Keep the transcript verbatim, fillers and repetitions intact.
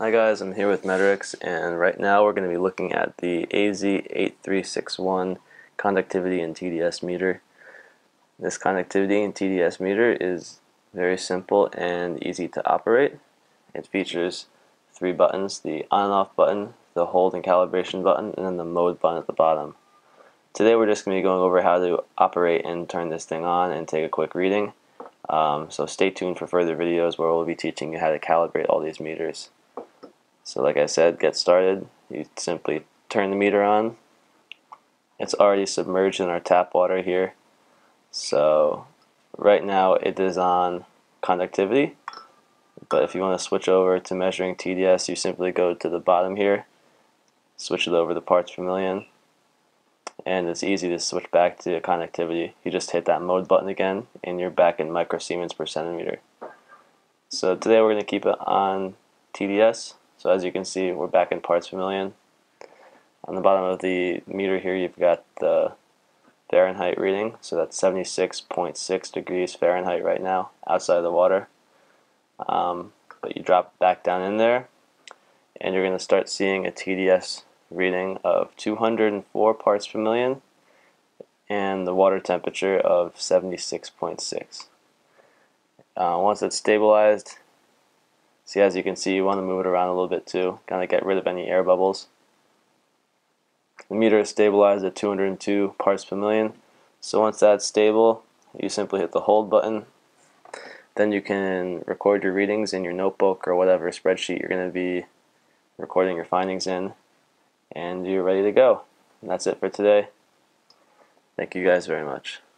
Hi guys, I'm here with Meterics, and right now we're going to be looking at the A Z eight three six one Conductivity and T D S meter. This Conductivity and T D S meter is very simple and easy to operate. It features three buttons: the on and off button, the hold and calibration button, and then the mode button at the bottom. Today we're just going to be going over how to operate and turn this thing on and take a quick reading. Um, so stay tuned for further videos where we'll be teaching you how to calibrate all these meters. So like I said, get started. You simply turn the meter on. It's already submerged in our tap water here. So right now it is on conductivity, but if you want to switch over to measuring T D S, you simply go to the bottom here, switch it over to parts per million, and it's easy to switch back to conductivity. You just hit that mode button again and you're back in microsiemens per centimeter. So today we're going to keep it on T D S. So as you can see, we're back in parts per million. On the bottom of the meter here, you've got the Fahrenheit reading. So that's seventy-six point six degrees Fahrenheit right now outside of the water. Um, but you drop back down in there, and you're going to start seeing a T D S reading of two hundred four parts per million and the water temperature of seventy-six point six. Uh, once it's stabilized, see, as you can see, you want to move it around a little bit too, kind of get rid of any air bubbles. The meter is stabilized at two hundred two parts per million. So once that's stable, you simply hit the hold button. Then you can record your readings in your notebook or whatever spreadsheet you're going to be recording your findings in, and you're ready to go. And that's it for today. Thank you guys very much.